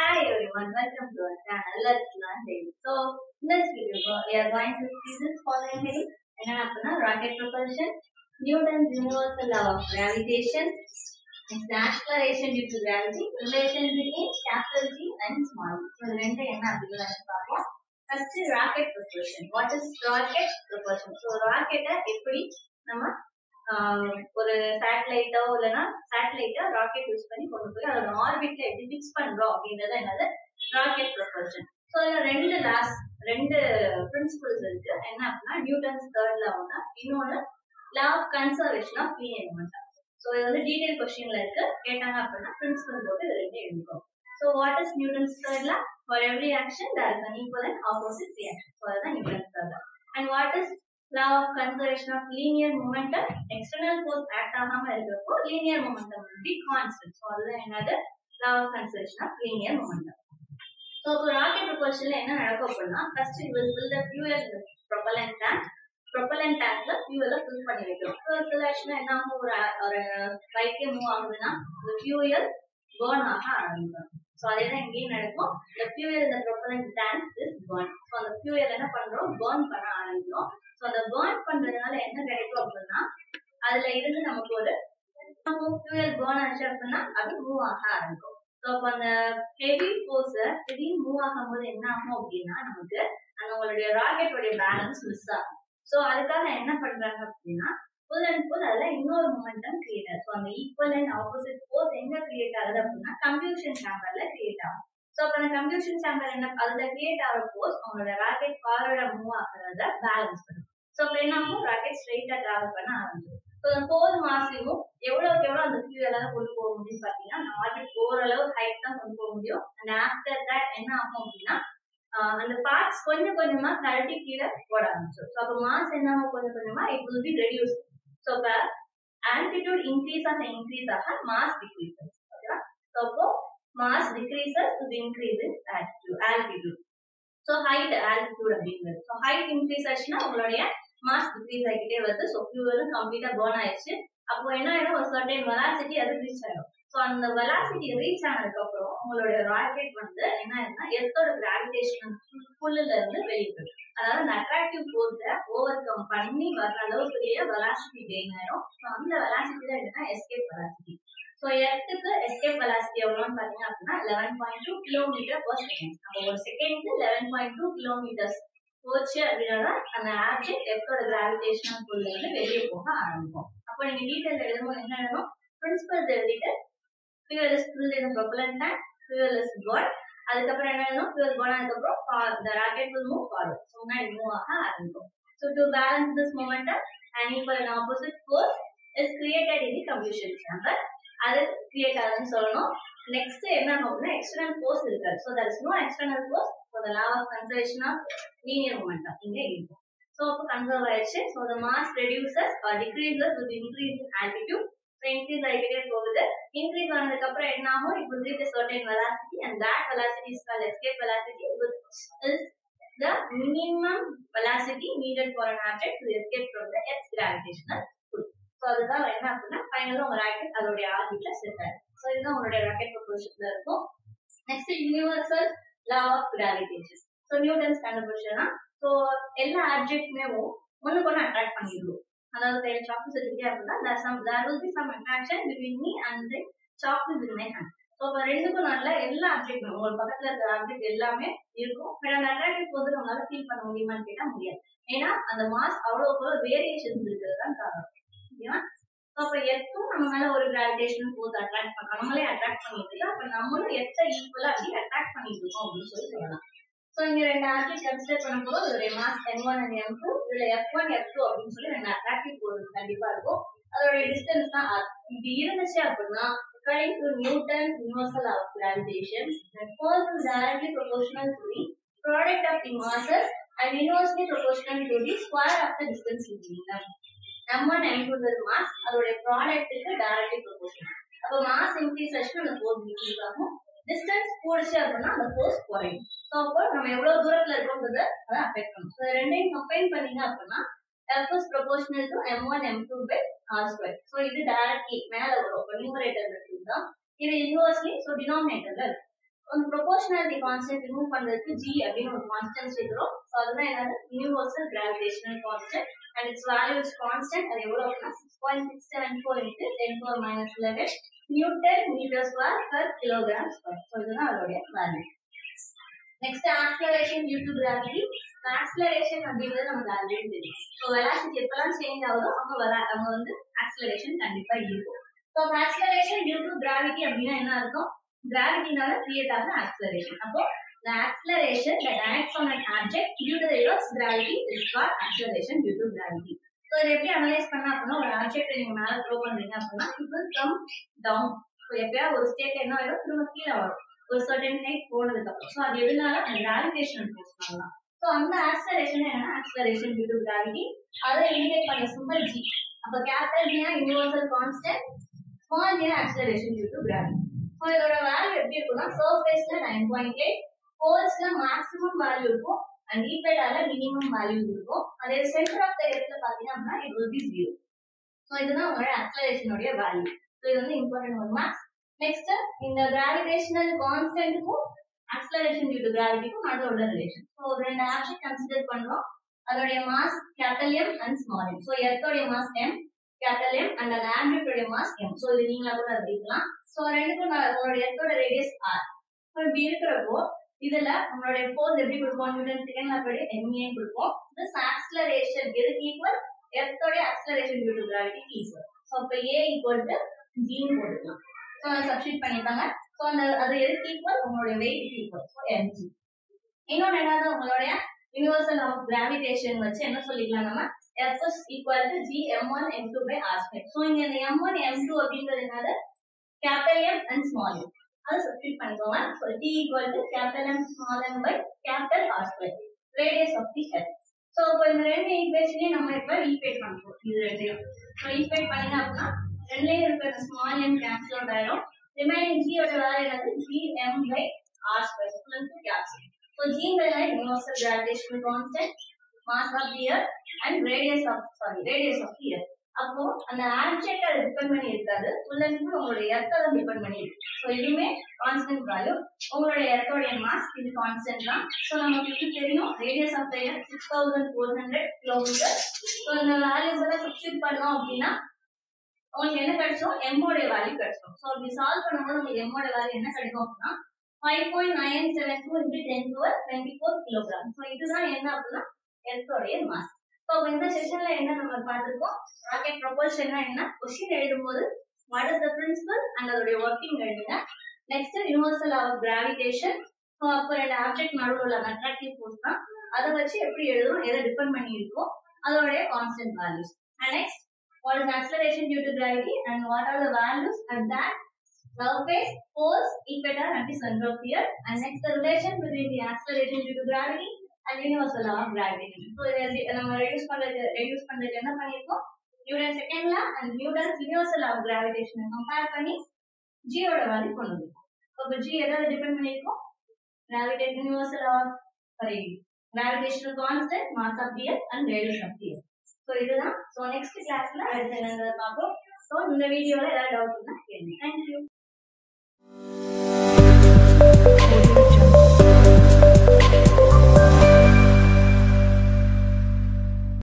Hi everyone, welcome to our channel. Let's learn daily. So in this video, we are going to see this following heading. Rocket propulsion, Newton's universal law of gravitation, next acceleration due to gravity, relation between capital G and small g. So first rocket propulsion. What is rocket propulsion? So rocket எப்படி நம்ம ஒரு சேட்டலைட்டோ இல்லனா சேட்டலைட்டை rocket use பண்ணி கொண்டு போய் அதோட ஆர்பிட்ல எப்படி fix பண்றோம் அப்படின்றது என்னது ராக்கெட் ப்ரொபல்ஷன். ஸோ அதுல ரெண்டு பிரின்சிபல்ஸ் இருக்கு. என்ன அப்படின்னா நியூட்டன்ஸ் தேர்ட் லா ஒன்று, இன்னொன்று law of conservation of linear momentum. So இது வந்து டீடைல் கொஸ்டின்ல இருக்கு. கேட்டாங்க அப்படின்னா பிரின்சிபல் போட்டு இது ரெண்டு எழுதிக்கும். So what is Newton's third law? For every action there is an equal and opposite reaction. So அதுதான் Newton's third law. And what is law of conservation of linear momentum? External force act ஆகாம இருக்கிறப்போ linear momentum will be constant. So அதுதான் என்னது law of conservation of linear momentum. So இப்போ rocket propulsionல என்ன நடக்கும் அப்படின்னா first you will fill the fuel in the propellant tank. propellant tankல fuel fill பண்ணி வைக்கிறோம். So fill ஆச்சுன்னா என்ன ஆகும், ஒரு பைக்கே மூவ் ஆகுதுன்னா the fuel burn ஆக ஆரம்பிக்கும். So அதேதான் இங்கேயும் நடக்கும். the fuel in the propellant tank is burn. So அந்த fuel என்ன பண்றோம், burn பண்ண ஆரம்பிக்கிறோம். So அந்த burn பண்றதுனால என்ன கிடைக்கும் அப்படின்னா அதுல இருந்து நமக்கு ஒரு fuel burn ஆச்சு அப்படின்னா அது மூவ் ஆக ஆரம்பிக்கும். ஸோ அப்போ அந்த ஹெவி ஃபோர்ஸ திடீர்னு மூவ் ஆகும்போது என்ன ஆகும் அப்படின்னா நமக்கு உங்களுடைய ராக்கெட்டோடைய பேலன்ஸ் மிஸ் ஆகும். ஸோ அதுக்காக என்ன பண்றாங்க அப்படின்னா ஃபுல் அண்ட் ஃபுல் அதுல இன்னொரு மொமெண்டம் கிரியேட் ஆகும். ஸோ அந்த ஈக்குவல் அண்ட் ஆப்போசிட் ஃபோர்ஸ் எங்க கிரியேட் ஆகுது அப்படின்னா கம்ப்யூஷன் சேம்பர்ல கிரியேட் ஆகும். ஸோ அப்போ அந்த கம்ப்யூஷன் சேம்பர் என்ன அதுல கிரியேட் ஆகிற ஃபோர்ஸ் உங்களோட ராக்கெட் ஃபார்வர்டா மூவ் ஆகுறத பேலன்ஸ் பண்ணும். ஸோ அப்போ என்ன ஆகும், ராக்கெட் ஸ்ட்ரெயிட்டா டிராவல் பண்ண ஆரம்பிச்சிடும். ஸோ அந்த ஹோல் மாஸையும் எவ்வளவுக்கு எவ்வளவு அந்த ஃபியூயலால கொண்டு போக முடியும் பாத்தீங்கன்னா அந்த ஆர்பிட் ஓரளவு ஹைட் தான் கொண்டு போக முடியும். அண்ட் ஆஃப்டர் தட் என்ன ஆகும் அப்படின்னா அந்த பார்ட்ஸ் கொஞ்சம் கொஞ்சமா கழட்டி கீழே போட ஆரம்பிச்சிடும். ஸோ அப்போ மாஸ் என்ன ஆகும், கொஞ்சம் கொஞ்சமா it will be reduce. So இப்போ ஆல்டிடியூட் இன்க்ரீஸ் ஆக மாஸ் டிக்ரீசஸ். ஓகேவா? ஸோ அப்போ mass decreases with increase in altitude. So height altitude அப்படிங்கிறது. ஸோ ஹைட் இன்க்ரீஸ் ஆச்சுன்னா உங்களுடைய மாஸ் டிக்ரீஸ் ஆகிட்டே வருது. ஸோ ஃபியூவலும் கம்ப்ளீட்டா பர்ன் ஆயிடுச்சு. அப்போ என்ன ஆயிடும், ஒரு சர்டன் வெலாசிட்டி அது ரீச் ஆயிடும். ஸோ அந்த வெலாசிட்டி ரீச் ஆனதுக்கு அப்புறம் உங்களுடைய ராக்கெட் வந்து என்ன ஆயிருந்தா எர்த்தோட கிராவிடேஷன் புல்லுல இருந்து வெளியே போயிடும். அதாவது அந்த அட்ராக்டிவ் ஃபோர்ஸை ஓவர் கம் பண்ணி வர்ற அளவுக்குரிய வெலாசிட்டி கெயின் ஆயிடும். ஸோ அந்த வெலாசிட்டி தான் என்னன்னா எஸ்கேப் வெலாசிட்டி. ஸோ எர்த்துக்கு எஸ்கேப் வெலாசிட்டி எவ்வளோன்னு பாத்தீங்க அப்படின்னா 11.2 கிலோமீட்டர் பர் செகண்ட். அப்போ ஒரு செகண்ட்க்கு 11.2 கிலோமீட்டர்ஸ் போச்சு அப்படின்னா அந்த ஆப்ஜெக்ட் எர்த்தோட கிராவிடேஷனல் புல்ல இருந்து வெளியே போக ஆரம்பிக்கும். அப்போ நீங்க டீடைல் எழுதும்போது என்ன எழுதணும், பிரின்சிபல்ஸ் எழுதிட்டு fuel is filled in a propellant tank, fuel is burned. அதுக்கப்புறம் என்ன எழுதணும், fuel burn ஆனதுக்கப்புறம் the rocket will move forward. So முன்னாடி மூவ் ஆக ஆரம்பிக்கும். So to balance this momentum, an equal and opposite force is created in the combustion chamber. அது create ஆகுதுன்னு சொல்லணும். நெக்ஸ்ட் என்ன ஆகும்னா எக்ஸ்டர்னல் ஃபோர்ஸ் இருக்காது. So there is no external force for the law of conservation of linear momentum இங்க இருக்கும். So அப்போ conserve ஆயிடுச்சு. So the mass reduces or decreases with increase in altitude. So increase ஆகிட்டே போகுது. Increase ஆனதுக்கு அப்புறம் என்ன ஆகும், it will reach a certain velocity and that velocity is called escape velocity, which is the minimum velocity needed for an object to escape from the Earth's gravitational pull. So அதுதான் என்ன அப்படின்னா ஃபைனலா உங்க rocket அதோடைய ஆர்பிட்ல set ஆயிடும். So இதுதான் உங்களுடைய rocket ப்ரொபல்ஷன்ல இருக்கும். Next universal law of gravitation. So Newton's கண்டுபிடிச்சா ஸோ எல்லா ஆப்ஜெக்ட்மே ஒண்ணுக்கு ஒன்று அட்ராக்ட் பண்ணிடுவோம். அதாவது கையில சாக்லேட் வச்சிருக்கேன் அப்படின்னா there will be some attraction between me and the chocolate in my hand. So இப்போ ரெண்டுக்கும் நல்ல எல்லா ஆப்ஜெக்ட்மே உங்களுக்கு பக்கத்துல இருக்கிற ஆப்ஜெக்ட் எல்லாமே இருக்கும். பட் அந்த அட்ராக்டிவ் போது நம்மளால ஃபீல் பண்ண முடியுமான்னு கேட்டா முடியாது. ஏன்னா அந்த மாஸ் அவ்வளவு வேரியேஷன்ஸ் இருக்கிறது தான் காரணம். ஓகேவா? ஸோ அப்போ எர்த்தும் நம்ம மேல ஒரு கிராவிடேஷனல் ஃபோர்ஸ் அட்ராக்ட் பண்ண நம்மளே அட்ராக்ட் பண்ணிட்டு இருக்கோம். அப்ப நம்மளும் எர்த்தை ஈக்குவலா அப்படி அட்ராக்ட் பண்ணிட்டு இருக்கோம் அப்படின்னு சொல்லலாம். ஸோ இங்க ரெண்டு ஆப்ஜெக்ட் கன்சிடர் பண்ணும்போது இதோடைய மாஸ் n1 and m2, இதுல f1 f2 அப்படின்னு சொல்லி ரெண்டு அட்ராக்டிவ் ஃபோர்ஸ் கண்டிப்பா இருக்கும். அதோட டிஸ்டன்ஸ் தான் r. இப்படி இருந்துச்சு அப்படின்னா according to Newton's universal law of gravitation, the force is directly proportional to the product of the masses and inversely proportional to the square of the distance between them. m1 m2 mass அதோட ப்ராடக்ட்டுக்கு directly proportional. அப்போ mass increase ஆச்சுன்னா அந்த force decrease ஆகும். Distance கூடுச்சு அப்படின்னா அந்த force குறையும். ஸோ அப்போ நம்ம எவ்வளவு தூரத்துல இருக்கோம்ன்றதை அதை அஃபெக்ட் பண்ணும். ஸோ ரெண்டையும் கம்பைன் பண்ணீங்க அப்படின்னா f is proportional to m1 m2 by r square. So இது டைரக்ட்லி மேல வரும். இப்போ நியூமரேட்டர்ல இருக்குதான், இது இன்வெர்ஸ்லி ஸோ டினாமினேட்டர்ல இருக்கு. ஒரு proportionality constant remove பண்றதுக்கு g அப்படின ஒரு constant சேர்க்கிறோம். சோ அதுதான் என்னது universal gravitational constant and its value is constant. அது எவ்வளவு அப்படினா 6.674 into 10 power minus 11 Newton meter square per kilogram square. So இதுதான் அதோட value. Next, acceleration due to gravity. Acceleration அப்படிங்கிறது நமக்கு ஆல்ரெடி தெரியும். ஸோ வெலாசிட்டி எப்பெல்லாம் சேஞ்ச் ஆகுதோ அங்க வந்து ஆக்சலரேஷன் கண்டிப்பா இருக்கும். So acceleration due to gravity அப்படின்னா என்ன அர்த்தம்? கிராவிட்டினால கிரியேட் ஆகுற ஆக்சலரேஷன். அப்போ the acceleration that acts on an object due to the Earth's gravity is called acceleration due to gravity. So இதை எப்படி அனலைஸ் பண்ணா அப்படின்னா ஒரு ஆப்ஜெக்ட் நீங்க மேல த்ரோ பண்றீங்க அப்படின்னா it will come down. So எப்பயாவது ஒரு ஸ்டேட்ல என்ன ஆயிடும் திரும்ப கீழே வரும் ஒரு certain height போனதுக்கு அப்புறம். ஸோ அது எதுனால கிராவிடேஷனல் ஃபோர்ஸ்னால தான். ஸோ அந்த ஆக்சலரேஷன் என்னன்னா ஆக்சலரேஷன் டியூ டு கிராவிட்டி. அதை இண்டிகேட் பண்ண சிம்பல் g. அப்ப capital g universal constant, small g acceleration due to gravity. So இதோட வேல்யூ எப்படி இருக்கும்னா சர்ஃபேஸ்ல 9.8, போல்ஸ்ல மேக்ஸிமம் வேல்யூ இருக்கும் அண்ட் ஈக்வேட்டர்ல மினிமம் வேல்யூ இருக்கும். அதே சென்டர் ஆஃப் தி எர்த்ல பாத்தீங்கன்னா அப்படின்னா it will be 0. ஸோ இதுதான் உங்களோட ஆக்சலரேஷனோட வேல்யூ. ஸோ இது வந்து இம்பார்ட்டன்ட் ஒரு மார்க்ஸ். Next, இந்த gravitational constant க்கும் acceleration due to gravity க்கும் நடுவுல உள்ள ரிலேஷன். ஸோ ரெண்டு ஆப்ஜெக்ட் கன்சிடர் பண்றோம். அதோட mass capital M and small m. So எர்த்தோட mass M, capital M and அந்த ஆப்ஜெக்டோட மாஸ் M. ஸோ இது நீங்களா கூட எழுதிக்கலாம். ஸோ ரெண்டுக்கும் உங்களோட எர்த்தோட ரேடியஸ் R. ஸோ இப்படி இருக்கிறப்போ இதுல உங்களோட ஃபோர்ஸ் எப்படி கொடுப்போம்? நியூட்டன் செகண்ட் லாவோட MA கொடுப்போம். this acceleration எதுக்கு ஈக்குவல்? எர்த்தோட acceleration due to gravity equal. So அப்ப A ஈக்குவல் டு G ன்னு போட்டுக்கலாம். ஸோ அதை சப்ஸ்டிட் பண்ணிட்டாங்க. ஸோ அந்த அது எதுக்கு ஈக்குவல்? உங்களுடைய வெயிட் ஈக்குவல். So mg. இன்னொன்று என்னன்னா உங்களுடைய யூனிவர்சல் ஆஃப் கிராவிடேஷன் வச்சு என்ன சொல்லிக்கலாம் நம்ம F is equal to G m1 m2 by r square. So இங்க இந்த m1 m2 அப்படிங்கிறது என்னது? Capital M and small m. அதை சப்ஸ்டிட் பண்ணிக்கோங்க. So T equal to capital M small m by capital R square. Radius of the earth. So இப்போ இந்த ரெண்டு ஈக்குவேஷனையும் நம்ம இப்போ ஈக்குவேட் பண்ணுறோம். இது ரெண்டையும் ஸோ ஈக்குவேட் பண்ணீங்க அப்படின்னா ரெண்டுலயும் இருக்கிற ஸ்மால் m கேன்சல் அவுட் ஆயிடும். ரிமைனிங் g ஓட வேல்யூ என்னது? gm by r square equal to cancel. So g ங்கறது universal gravitational constant, mass of the earth and radius of the earth. அப்போ அந்த ஆப்ஜெக்ட் அதை டிபெண்ட் பண்ணி இருக்காது, ஃபுல் அண்ட் ஃபுல் உங்களுடைய எர்த்தை தான் டிபெண்ட் பண்ணி இருக்கு. ஸோ இதுவுமே கான்ஸ்டன்ட் வேல்யூ. உங்களுடைய எர்த்தோடைய மாஸ் இது கான்ஸ்டன்ட் தான். ஸோ நமக்கு இது தெரியும் radius of the earth 6400 kilometre. So இந்த வேல்யூஸ் எல்லாம் சப்ஸ்டிட் பண்ணோம் அப்படின்னா உங்களுக்கு என்ன கிடைச்சோம்? m ஓட வேல்யூ கிடைச்சோம். சோ அப்படி சால்வ் பண்ணும்போது உங்களுக்கு m ஓட வேல்யூ என்ன கிடைக்கும் அப்படினா 5.972 into 10 to the 24 kg. So இதுதான் என்ன அப்படினா எர்த்தோட மாஸ். சோ இந்த செஷன்ல என்ன நம்ம பார்த்திருக்கோம்? ராக்கெட் ப்ரொபல்ஷன்னா என்ன? क्वेश्चन எழுதும்போது what is the principle and அதோட working எழுதுங்க. Next universal of gravitation. So அப்ப ரெண்டு ஆப்ஜெக்ட் நடுவுல உள்ள அட்ராக்டிவ் ஃபோர்ஸ் தான். அத வச்சு எப்படி எழுதுறோம்? எதை டிபெண்ட் பண்ணி இருக்கோ அதோட constant values. And next, what is acceleration due to gravity and what are the values at that surface, force, equator and the center of the earth. And next, the relation between the acceleration due to gravity and universal law of gravitation. So நம்ம reduce பண்றது என்ன பண்ணிருக்கோம்? Newton second law and Newton's universal law of gravitation compare பண்ணி g ஓட வேல்யூ கொண்டு வந்திருக்கோம். அப்ப g எதை டிபெண்ட் பண்ணிருக்கோம்? gravitational constant, mass of the earth and radius of the earth. So இதுதான். So next classல அடுத்து என்னன்றத பார்ப்போம். So இந்த வீடியோல ஏதாவது டவுட் இருந்தா கேளுங்க. Thank you.